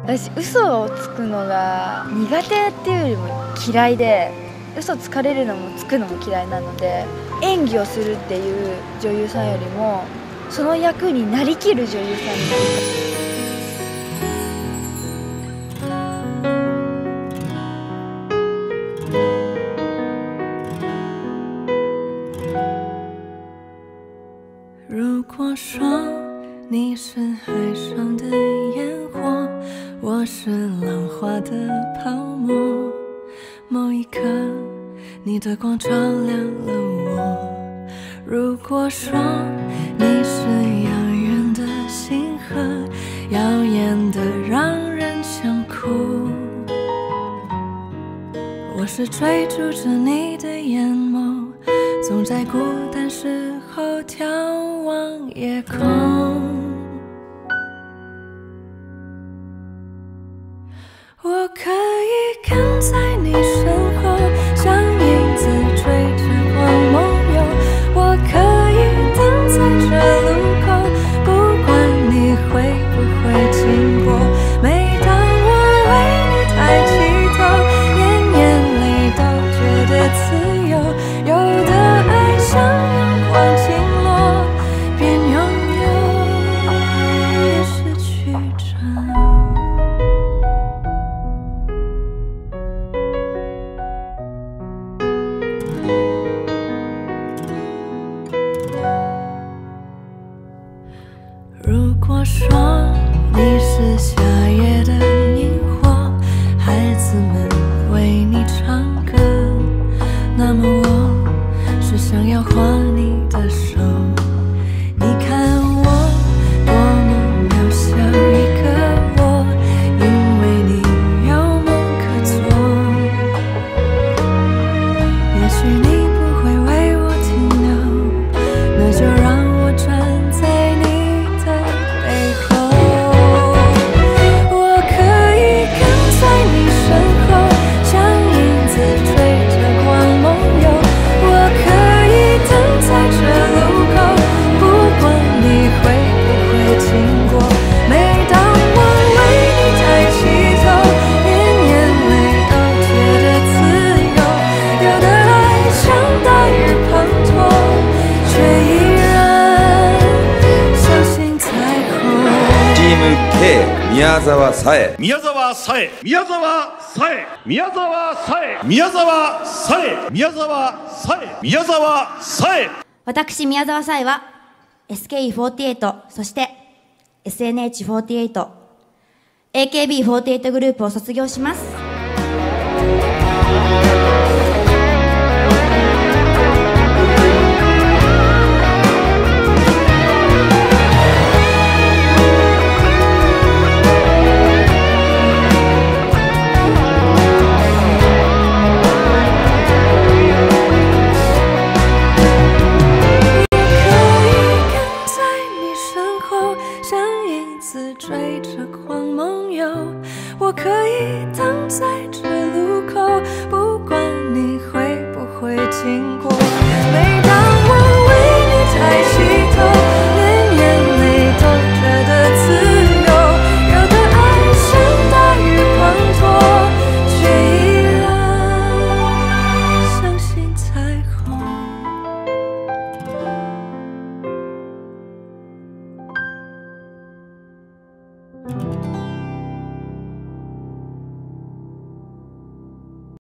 私嘘をつくのが苦手っていうよりも嫌いで、嘘つかれるのもつくのも嫌いなので、演技をするっていう女優さんよりもその役になりきる女優さんになりたい。 如果说你是海上的烟火，我是浪花的泡沫，某一刻你的光照亮了我。如果说你是遥远的星河，耀眼的让人想哭，我是追逐着你的眼眸，总在孤单时候眺望夜空。我可以跟在你身后，像影子追着光梦游。我可以等在这路口，不管你会不会经过。每当我为你抬起头，连眼泪都觉得自由。有的爱像阳光倾落，边拥有边失去着。如果说你是夏夜的萤火，孩子们为你唱歌，那么我是想要握你的手。你看我多么渺小一个我，因为你有梦可做。也许你不会为我停留，那就让我站在你的背后。我可以跟在你身后，像影子追着光梦游。我可以等在这路口，不管你会不会经过。每当我为你抬起头，连眼泪都觉得自由。有的爱像大雨滂沱，却依然相信彩虹。 チーム K 宮沢紗恵、 宮沢紗恵、宮沢紗恵、宮沢紗恵、宮沢紗恵、宮沢紗恵、宮沢紗恵。 私宮沢紗恵は SKE48、そして SNH48、AKB48 グループを卒業します。 追着光梦游，我可以等在这